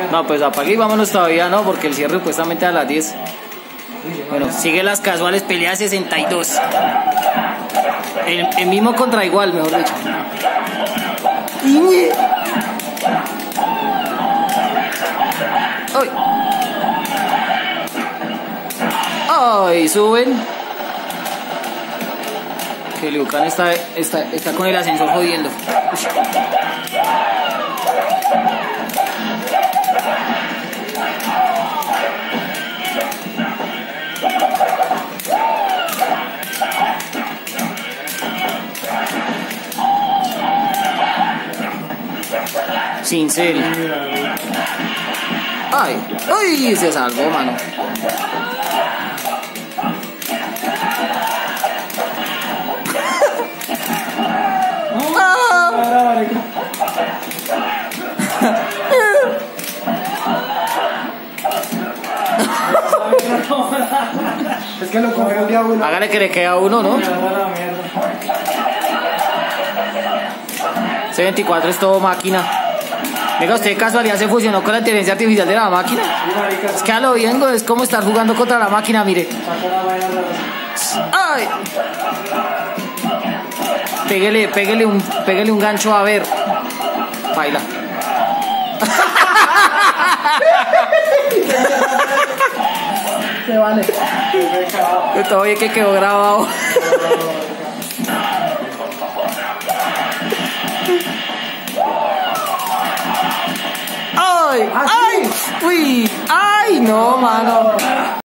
No, pues apague y vámonos todavía, no, porque el cierre supuestamente a las 10. Bueno, sigue las casuales, pelea 62. El mismo contra igual, mejor dicho. ¡Ay! ¡Ay! Suben. Que Liu Kang está con el ascensor jodiendo. Sincero. Ay, ay, se salvó, mano. Es que lo confundió a uno. Hágale que le queda uno, ¿no? C24 es todo máquina. Venga, usted de casualidad se fusionó con la inteligencia artificial de la máquina. Es que a lo bien, es como estar jugando contra la máquina, mire. ¡Ay! Pégale un gancho a ver. Baila. Se vale. Todavía que quedó grabado. ¡Ay! ¡Ay! ¡Uy! ¡Ay! No, mano.